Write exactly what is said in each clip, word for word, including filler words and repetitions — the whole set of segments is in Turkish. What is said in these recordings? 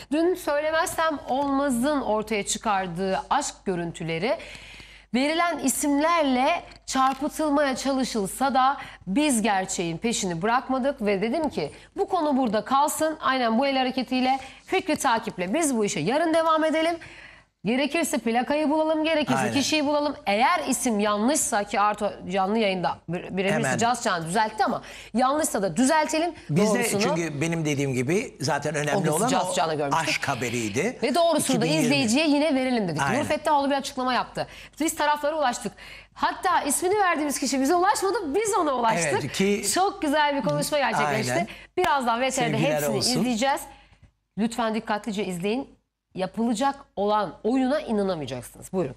Dün Söylemezsem Olmaz'ın ortaya çıkardığı aşk görüntüleri verilen isimlerle çarpıtılmaya çalışılsa da biz gerçeğin peşini bırakmadık ve dedim ki bu konu burada kalsın. Aynen bu el hareketiyle, fikri takiple biz bu işe yarın devam edelim. Gerekirse plakayı bulalım, gerekirse Aynen. kişiyi bulalım. Eğer isim yanlışsa, ki Arto canlı yayında birebir Cazcan düzeltti ama yanlışsa da düzeltelim. Biz de çünkü benim dediğim gibi zaten önemli olan o aşk haberiydi. Ve doğrusunu da izleyiciye yine verelim dedik. Aynen. Nur Fettahoğlu bir açıklama yaptı. Biz taraflara ulaştık. Hatta ismini verdiğimiz kişi bize ulaşmadı, biz ona ulaştık. Evet, ki... Çok güzel bir konuşma gerçekleşti. Aynen. Birazdan V T R'de hepsini olsun. izleyeceğiz. Lütfen dikkatlice izleyin. Yapılacak olan oyuna inanamayacaksınız. Buyurun.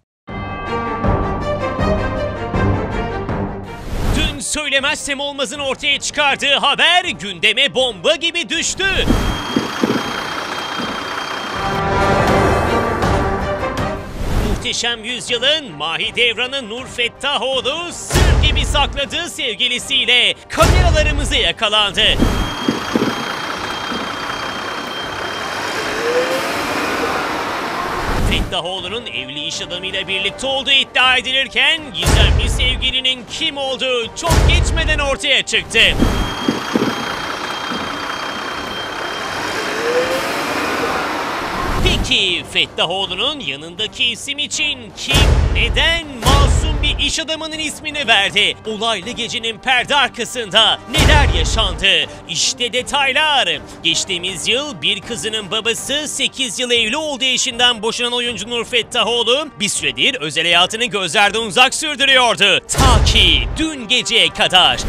Dün Söylemezsem Olmaz'ın ortaya çıkardığı haber gündeme bomba gibi düştü. Muhteşem Yüzyıl'ın Mahidevran'ı Nur Fettahoğlu sır gibi sakladığı sevgilisiyle kameralarımıza yakalandı. Fettahoğlu'nun evli iş adamıyla birlikte olduğu iddia edilirken gizemli sevgilinin kim olduğu çok geçmeden ortaya çıktı. Peki Fettahoğlu'nun yanındaki isim için kim, neden masum bir iş adamının ismini verdi? Olaylı gecenin perde arkasında neler yaşandı? İşte detaylar. Geçtiğimiz yıl bir kızının babası sekiz yıl evli olduğu eşinden boşanan oyuncu Nur Fettahoğlu bir süredir özel hayatını gözlerden uzak sürdürüyordu. Ta ki dün geceye kadar.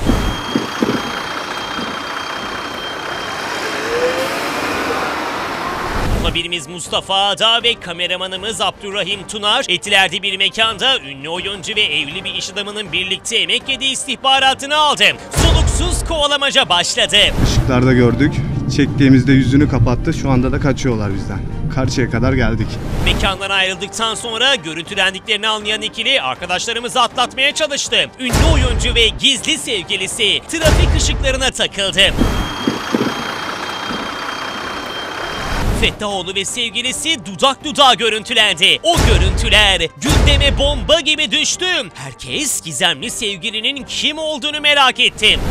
Muhabirimiz Mustafa Ada ve kameramanımız Abdurrahim Tunar, Etiler'de bir mekanda ünlü oyuncu ve evli bir iş adamının birlikte yemek yediği istihbaratını aldı. Soluksuz kovalamaca başladı. Işıklarda gördük. Çektiğimizde yüzünü kapattı. Şu anda da kaçıyorlar bizden. Karşıya kadar geldik. Mekandan ayrıldıktan sonra görüntülendiklerini anlayan ikili arkadaşlarımızı atlatmaya çalıştı. Ünlü oyuncu ve gizli sevgilisi trafik ışıklarına takıldı. Fettahoğlu ve sevgilisi dudak dudağa görüntülendi. O görüntüler gündeme bomba gibi düştü. Herkes gizemli sevgilinin kim olduğunu merak etti.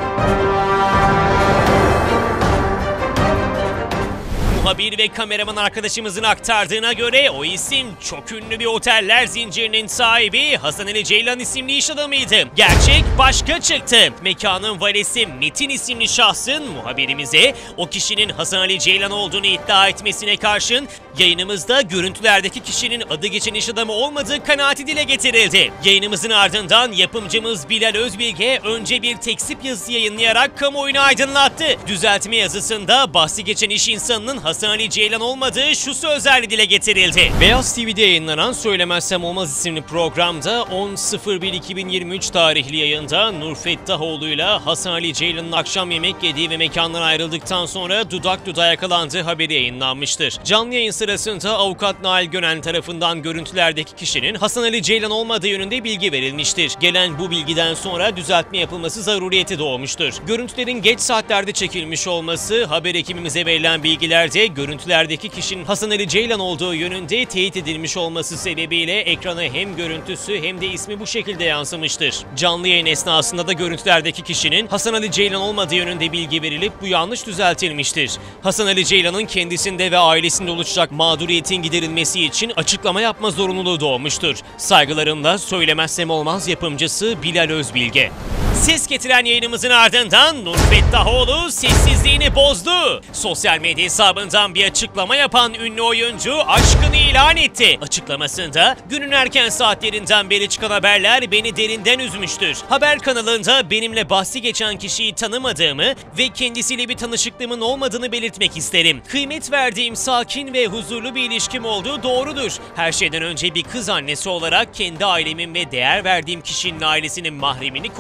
Muhabir ve kameraman arkadaşımızın aktardığına göre o isim çok ünlü bir oteller zincirinin sahibi Hasan Ali Ceylan isimli iş adamıydı. Gerçek başka çıktı. Mekanın valisi Metin isimli şahsın muhabirimize o kişinin Hasan Ali Ceylan olduğunu iddia etmesine karşın yayınımızda görüntülerdeki kişinin adı geçen iş adamı olmadığı kanaati dile getirildi. Yayınımızın ardından yapımcımız Bilal Özbilge önce bir tekzip yazısı yayınlayarak kamuoyunu aydınlattı. Düzeltme yazısında bahsi geçen iş insanının Hasan Ali Ceylan olmadığı şu sözlerle dile getirildi. Beyaz T V'de yayınlanan Söylemezsem Olmaz isimli programda on Eylül iki bin yirmi üç tarihli yayında Nur Fettahoğlu'yla Hasan Ali Ceylan'ın akşam yemek yediği ve mekandan ayrıldıktan sonra dudak dudağa yakalandığı haberi yayınlanmıştır. Canlı yayın sırasında avukat Nail Gönen tarafından görüntülerdeki kişinin Hasan Ali Ceylan olmadığı yönünde bilgi verilmiştir. Gelen bu bilgiden sonra düzeltme yapılması zaruriyeti doğmuştur. Görüntülerin geç saatlerde çekilmiş olması, haber ekibimize verilen bilgilerde görüntülerdeki kişinin Hasan Ali Ceylan olduğu yönünde teyit edilmiş olması sebebiyle ekrana hem görüntüsü hem de ismi bu şekilde yansımıştır. Canlı yayın esnasında da görüntülerdeki kişinin Hasan Ali Ceylan olmadığı yönünde bilgi verilip bu yanlış düzeltilmiştir. Hasan Ali Ceylan'ın kendisinde ve ailesinde oluşacak mağduriyetin giderilmesi için açıklama yapma zorunluluğu doğmuştur. Saygılarımla Söylemezsem Olmaz yapımcısı Bilal Özbilge. Ses getiren yayınımızın ardından Nur Fettahoğlu sessizliğini bozdu. Sosyal medya hesabından bir açıklama yapan ünlü oyuncu aşkını ilan etti. Açıklamasında günün erken saatlerinden beri çıkan haberler beni derinden üzmüştür. Haber kanalında benimle bahsi geçen kişiyi tanımadığımı ve kendisiyle bir tanışıklığımın olmadığını belirtmek isterim. Kıymet verdiğim sakin ve huzurlu bir ilişkim olduğu doğrudur. Her şeyden önce bir kız annesi olarak kendi ailemin ve değer verdiğim kişinin ailesinin mahremini korumak zorundayım.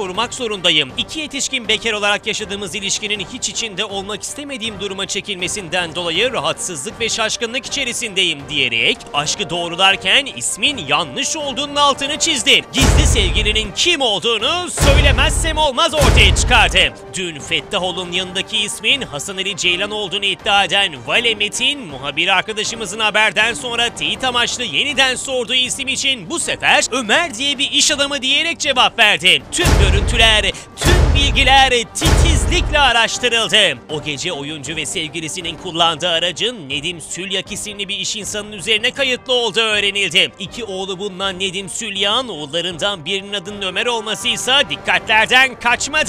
zorundayım. İki yetişkin bekar olarak yaşadığımız ilişkinin hiç içinde olmak istemediğim duruma çekilmesinden dolayı rahatsızlık ve şaşkınlık içerisindeyim diyerek aşkı doğrularken ismin yanlış olduğunun altını çizdi. Gizli sevgilinin kim olduğunu söylemezsem olmaz ortaya çıkardı. Dün Fettahoğlu'nun yanındaki ismin Hasan Ali Ceylan olduğunu iddia eden Vale Metin, muhabir arkadaşımızın haberden sonra teyit amaçlı yeniden sorduğu isim için bu sefer Ömer diye bir iş adamı diyerek cevap verdi. Tüm görüntüler, tüm bilgiler titizlikle araştırıldı. O gece oyuncu ve sevgilisinin kullandığı aracın Nedim Sülyak isimli bir iş insanının üzerine kayıtlı olduğu öğrenildi. İki oğlu bulunan Nedim Sülyak'ın oğullarından birinin adının Ömer olmasıysa dikkatlerden kaçmadı.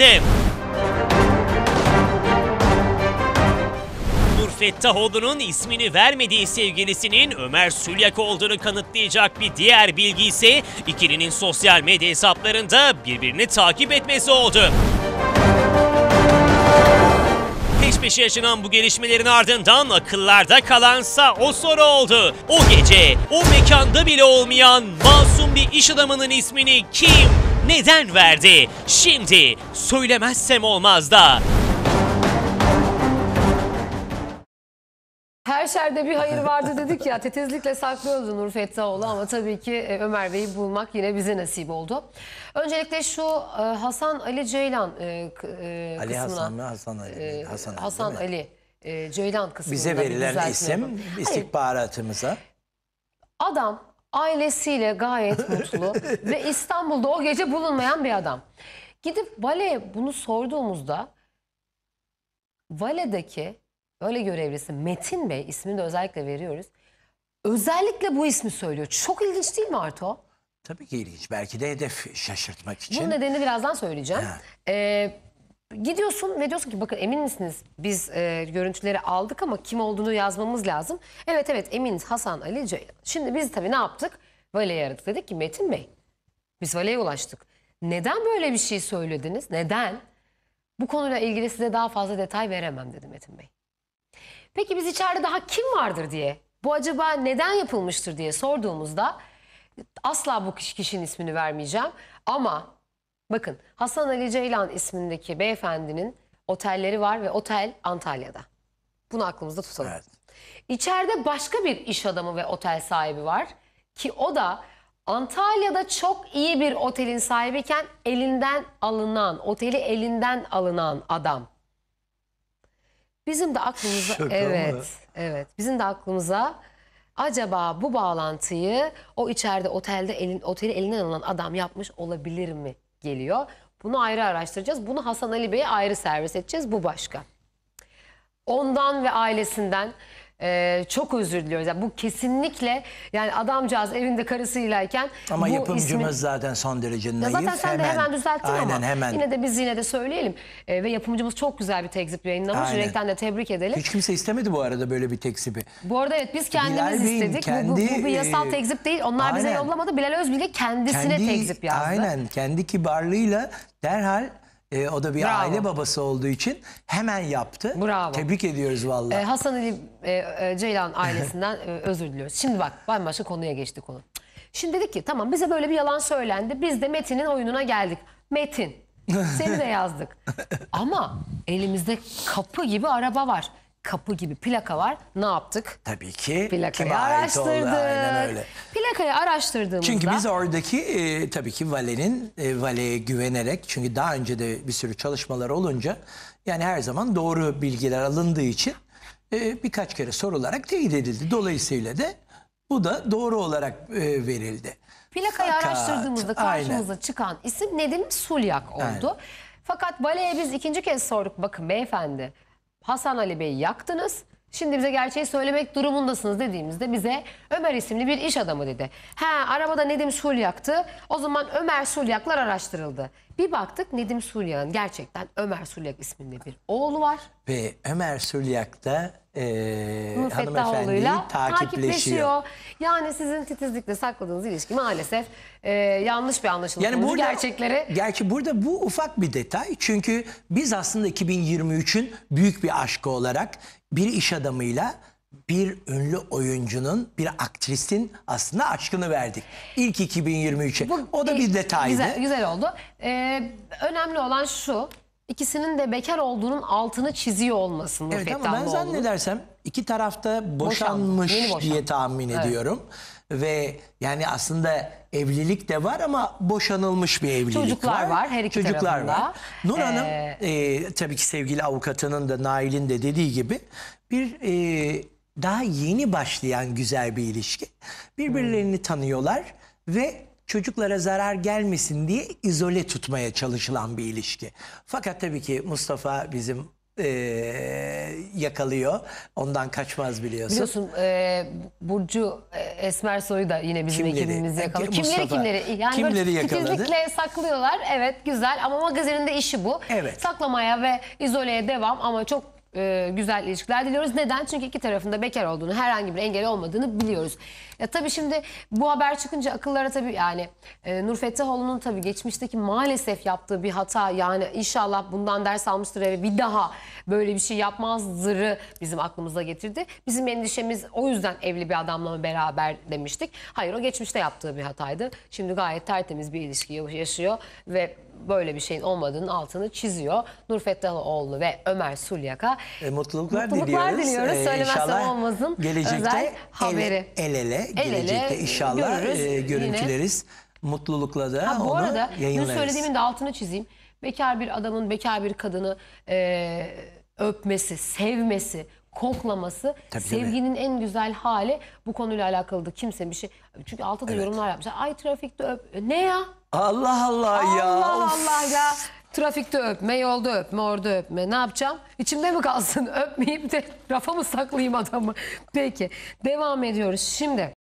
Fettahoğlu'nun ismini vermediği sevgilisinin Ömer Sülyak olduğunu kanıtlayacak bir diğer bilgi ise ikilinin sosyal medya hesaplarında birbirini takip etmesi oldu. Peş peşe yaşanan bu gelişmelerin ardından akıllarda kalansa o soru oldu. O gece, o mekanda bile olmayan masum bir iş adamının ismini kim, neden verdi? Şimdi söylemezsem olmaz da. Her şerde bir hayır vardı dedik ya, titizlikle saklıyordu Nur Fettahoğlu ama tabii ki Ömer Bey'i bulmak yine bize nasip oldu. Öncelikle şu Hasan Ali Ceylan e, Ali kısmına, Hasan mı Hasan Ali? Hasan, Ali, Hasan Ali e, Ceylan kısmında bize verilen isim istihbaratımıza. Adam ailesiyle gayet mutlu ve İstanbul'da o gece bulunmayan bir adam. Gidip Vale'ye bunu sorduğumuzda Vale'deki öyle görevlisi Metin Bey, ismini de özellikle veriyoruz, özellikle bu ismi söylüyor. Çok ilginç değil mi Arto? Tabii ki ilginç. Belki de hedef şaşırtmak için. Bunun nedenini birazdan söyleyeceğim. Ee, gidiyorsun ve diyorsun ki bakın emin misiniz biz e, görüntüleri aldık ama kim olduğunu yazmamız lazım. Evet evet eminiz, Hasan Ali Ceylan. Şimdi biz tabii ne yaptık? Vale'yi aradık, dedik ki Metin Bey biz Vale'ye ulaştık. Neden böyle bir şey söylediniz? Neden? Bu konuyla ilgili size daha fazla detay veremem dedi Metin Bey. Peki biz içeride daha kim vardır diye, bu acaba neden yapılmıştır diye sorduğumuzda asla bu kişinin ismini vermeyeceğim. Ama bakın Hasan Ali Ceylan ismindeki beyefendinin otelleri var ve otel Antalya'da. Bunu aklımızda tutalım. Evet. İçeride başka bir iş adamı ve otel sahibi var ki o da Antalya'da çok iyi bir otelin sahibiyken elinden alınan, oteli elinden alınan adam. Bizim de aklımıza Şaka evet mı? evet bizim de aklımıza acaba bu bağlantıyı o içeride otelde elin, oteli elinden alınan adam yapmış olabilir mi geliyor. Bunu ayrı araştıracağız. Bunu Hasan Ali Bey'e ayrı servis edeceğiz. Bu başka. Ondan ve ailesinden Ee, çok özür diliyoruz. Yani bu kesinlikle, yani adamcağız evinde karısıylayken ama bu yapımcımız ismi... zaten son derece naif. Ya zaten sen hemen, de hemen düzelttin aynen, ama hemen. yine de biz yine de söyleyelim. Ee, ve yapımcımız çok güzel bir tekzip yayınlamış. Yürekten de tebrik edelim. Hiç kimse istemedi bu arada böyle bir tekzibi. Bu arada evet biz kendimiz Bilal istedik. kendi, bu, bu, bu bir yasal tekzip değil. Onlar aynen. bize yollamadı. Bilal Özbilge kendisine kendi, tekzip yazdı. Aynen kendi kibarlığıyla derhal E, o da bir Bravo. aile babası olduğu için hemen yaptı. Bravo. Tebrik ediyoruz vallahi. Ee, Hasan Ali e, e, Ceylan ailesinden e, özür diliyoruz. Şimdi bak bambaşka konuya geçtik konu. Şimdi dedik ki tamam bize böyle bir yalan söylendi. Biz de Metin'in oyununa geldik. Metin seni de yazdık. Ama elimizde kapı gibi araba var. Kapı gibi plaka var. Ne yaptık? Tabii ki. Plakayı araştırdık. Aynen öyle. Plakayı araştırdığımızda... Çünkü biz oradaki e, tabii ki Vale'nin e, Vale'ye güvenerek, çünkü daha önce de bir sürü çalışmalar olunca yani her zaman doğru bilgiler alındığı için e, birkaç kere sorularak teyit edildi. Dolayısıyla da bu da doğru olarak e, verildi. Plakayı Fakat, araştırdığımızda karşımıza aynen. çıkan isim Nedim Sülyak oldu. Aynen. Fakat Vale'ye biz ikinci kez sorduk. Bakın beyefendi, Hasan Ali Bey'i yaktınız. Şimdi bize gerçeği söylemek durumundasınız dediğimizde bize Ömer isimli bir iş adamı dedi. He, arabada Nedim Sülyak'tı. O zaman Ömer Sülyaklar araştırıldı. Bir baktık Nedim Sülyak'ın gerçekten Ömer Sülyak isminde bir oğlu var. Ve Ömer Sülyak da e, hanımefendiyi takipleşiyor. Yani sizin titizlikle sakladığınız ilişki maalesef e, yanlış bir anlaşılma. Yani burada, gerçekleri... Gerçi burada bu ufak bir detay. Çünkü biz aslında iki bin yirmi üçün büyük bir aşkı olarak bir iş adamıyla bir ünlü oyuncunun, bir aktrisin aslında aşkını verdik. İlk iki bin yirmi üçe. Bu, O da e, bir detaydı. Güzel, güzel oldu. Ee, önemli olan şu. İkisinin de bekar olduğunun altını çiziyor olması Nur Evet ama ben Fettahlıoğlu'nun. zannedersem iki tarafta boşanmış Yeni boşandı. diye tahmin Evet. ediyorum. Ve yani aslında evlilik de var ama boşanılmış bir evlilik Çocuklar var. var her iki Çocuklar tarafında. var. Nur Hanım Ee, e, tabii ki sevgili avukatının da Nail'in de dediği gibi bir e, daha yeni başlayan güzel bir ilişki. Birbirlerini tanıyorlar ve çocuklara zarar gelmesin diye izole tutmaya çalışılan bir ilişki. Fakat tabii ki Mustafa bizim e, yakalıyor. Ondan kaçmaz biliyorsun. Biliyorsun e, Burcu e, Esmersoy'u da yine bizim Kimleri? ekibimiz yakaladı. Kimleri Mustafa, kimleri? Yani kimleri böyle yakaladı? titizlikle saklıyorlar. Evet güzel ama magazinin de işi bu. Evet. Saklamaya ve izoleye devam ama çok e, güzel ilişkiler diliyoruz. Neden? Çünkü iki tarafında bekar olduğunu, herhangi bir engel olmadığını biliyoruz. Ya tabii şimdi bu haber çıkınca akıllara tabii yani e, Nur Fettahoğlu'nun tabii geçmişteki maalesef yaptığı bir hata, yani inşallah bundan ders almıştır ve bir daha böyle bir şey yapmazdırı bizim aklımıza getirdi. Bizim endişemiz o yüzden evli bir adamla mı beraber demiştik. Hayır, o geçmişte yaptığı bir hataydı. Şimdi gayet tertemiz bir ilişki yaşıyor ve böyle bir şeyin olmadığının altını çiziyor. Nur Fettahoğlu ve Ömer Sulyak'a E, mutluluklar, mutluluklar diliyoruz. diliyoruz. E, Söylemezsem inşallah olmazın gelecekte özel haberi. El, el ele, El ele gelecekte inşallah görürüz. e, Yine- görüntüleriz. Mutlulukla da Ha, bu onu arada dün yayınlarız. söylediğimin de altını çizeyim. Bekar bir adamın bekar bir kadını e, öpmesi, sevmesi, koklaması Tabii, sevginin en güzel hali. Bu konuyla alakalı da kimse bir şey... Çünkü altta da Evet. yorumlar yapmışlar. Ay trafikte öp... Ne ya? Allah Allah ya. Allah of. Allah ya. Trafikte öpme, yolda öpme, orada öpme. Ne yapacağım? İçimde mi kalsın? Öpmeyeyim de rafa mı saklayayım adamı? Peki. Devam ediyoruz. Şimdi...